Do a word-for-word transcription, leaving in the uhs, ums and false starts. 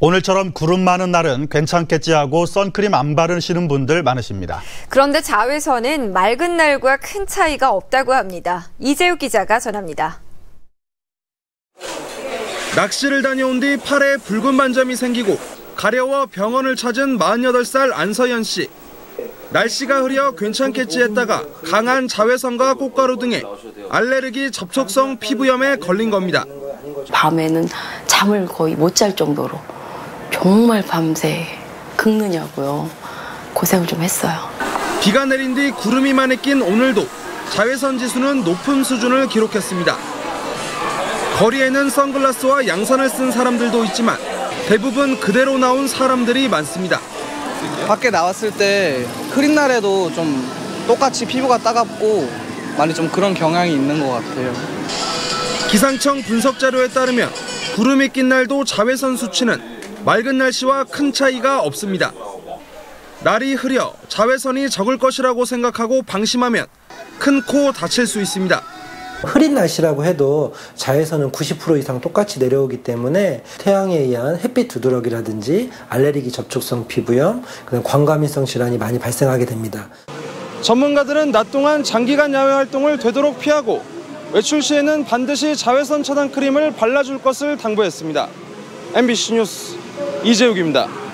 오늘처럼 구름 많은 날은 괜찮겠지 하고 선크림 안 바르시는 분들 많으십니다. 그런데 자외선은 맑은 날과 큰 차이가 없다고 합니다. 이재욱 기자가 전합니다. 낚시를 다녀온 뒤 팔에 붉은 반점이 생기고 가려워 병원을 찾은 마흔여덟 살 안서연 씨. 날씨가 흐려 괜찮겠지 했다가 강한 자외선과 꽃가루 등의 알레르기 접촉성 피부염에 걸린 겁니다. 밤에는 잠을 거의 못 잘 정도로 정말 밤새 긁느냐고요. 고생을 좀 했어요. 비가 내린 뒤 구름이 많이 낀 오늘도 자외선 지수는 높은 수준을 기록했습니다. 거리에는 선글라스와 양산을 쓴 사람들도 있지만 대부분 그대로 나온 사람들이 많습니다. 밖에 나왔을 때 흐린 날에도 좀 똑같이 피부가 따갑고 많이 좀 그런 경향이 있는 것 같아요. 기상청 분석 자료에 따르면 구름이 낀 날도 자외선 수치는 맑은 날씨와 큰 차이가 없습니다. 날이 흐려 자외선이 적을 것이라고 생각하고 방심하면 큰 코 다칠 수 있습니다. 흐린 날씨라고 해도 자외선은 구십 퍼센트 이상 똑같이 내려오기 때문에 태양에 의한 햇빛 두드러기라든지 알레르기 접촉성 피부염, 그다음 광과민성 질환이 많이 발생하게 됩니다. 전문가들은 낮 동안 장기간 야외 활동을 되도록 피하고 외출 시에는 반드시 자외선 차단 크림을 발라줄 것을 당부했습니다. 엠비씨 뉴스 이재욱입니다.